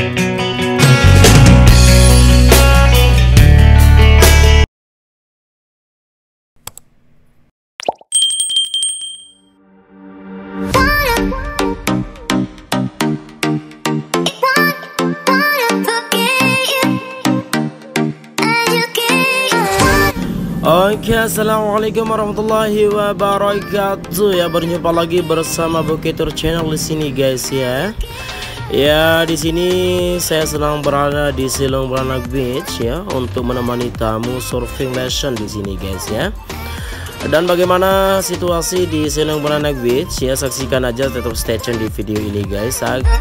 Oke, assalamualaikum warahmatullahi wabarakatuh. Ya, berjumpa lagi bersama Bukitur Channel di sini guys ya. Ya, di sini saya sedang berada di Silong Beranak Beach ya untuk menemani tamu surfing lesson di sini guys ya. Dan bagaimana situasi di Silong Beranak Beach ya, saksikan aja, tetap stay tune di video ini guys.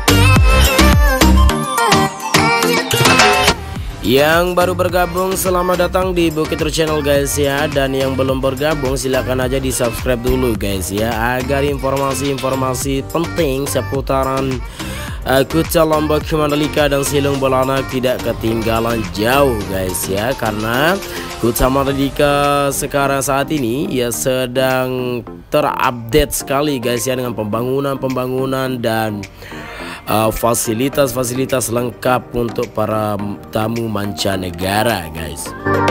Yang baru bergabung, selamat datang di Bukitur Channel guys ya. Dan yang belum bergabung, silahkan aja di subscribe dulu guys ya, agar informasi-informasi penting seputaran Kuta Lombok, Mandalika dan Silong Beranak tidak ketinggalan jauh guys ya. Karena Kuta Mandalika sekarang saat ini ya sedang terupdate sekali guys ya, dengan pembangunan dan fasilitas lengkap untuk para tamu mancanegara guys.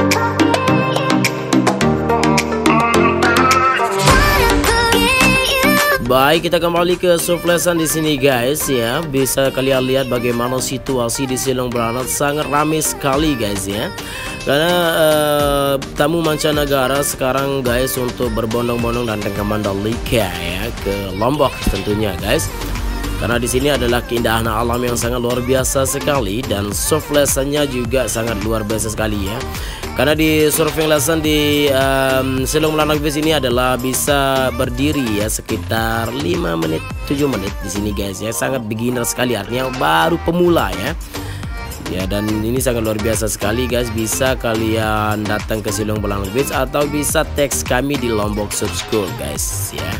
Baik, kita kembali ke surf lesson di sini guys ya. Bisa kalian lihat bagaimana situasi di Silong Beranak, sangat ramai sekali guys ya. Karena tamu mancanegara sekarang guys untuk berbondong-bondong datang ke Mandalika ya, ke Lombok tentunya guys. Karena di sini adalah keindahan alam yang sangat luar biasa sekali, dan surf lessonnya juga sangat luar biasa sekali ya. Karena di surfing lesson di Silong Beranak Beach ini adalah bisa berdiri ya sekitar 5 menit 7 menit di sini guys ya. Sangat beginner sekali, artinya baru pemula ya. Ya, dan ini sangat luar biasa sekali guys. Bisa kalian datang ke Silong Beranak Beach atau bisa teks kami di Lombok Surf School guys ya.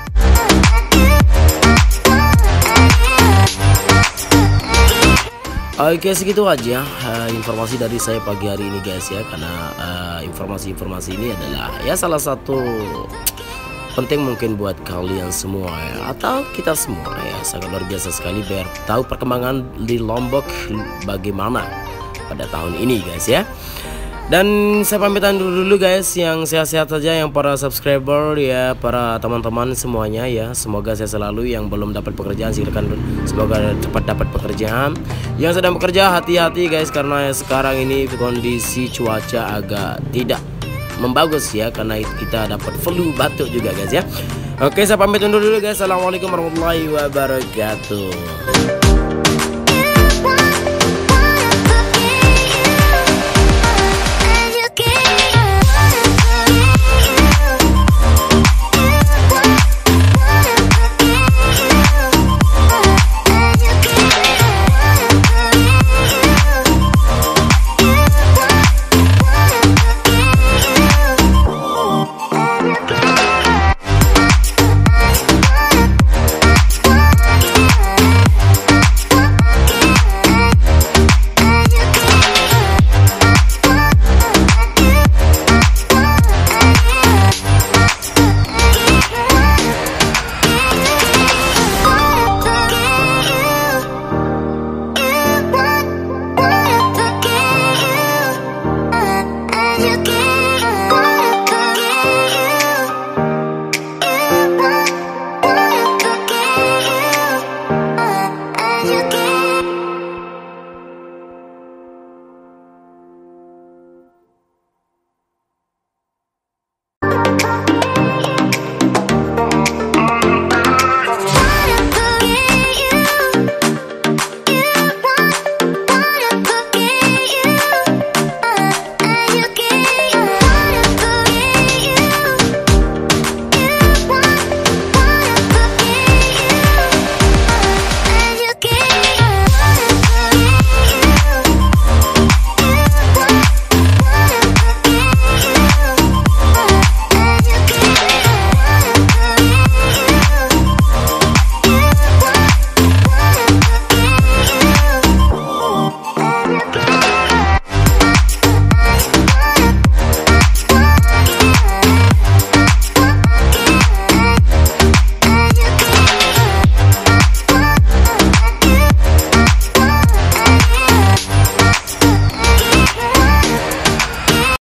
Oke, segitu aja informasi dari saya pagi hari ini guys ya. Karena informasi-informasi ini adalah ya salah satu penting mungkin buat kalian semua ya, atau kita semua ya. Sangat luar biasa sekali biar tahu perkembangan di Lombok bagaimana pada tahun ini guys ya. Dan saya pamitan dulu guys, yang sehat-sehat saja, yang para subscriber ya, para teman-teman semuanya ya. Semoga saya selalu, yang belum dapat pekerjaan silakan semoga cepat dapat pekerjaan. Yang sedang bekerja hati-hati guys, karena sekarang ini kondisi cuaca agak tidak membagus ya, karena kita dapat flu batuk juga guys ya. Oke, saya pamit undur dulu guys. Assalamualaikum warahmatullahi wabarakatuh.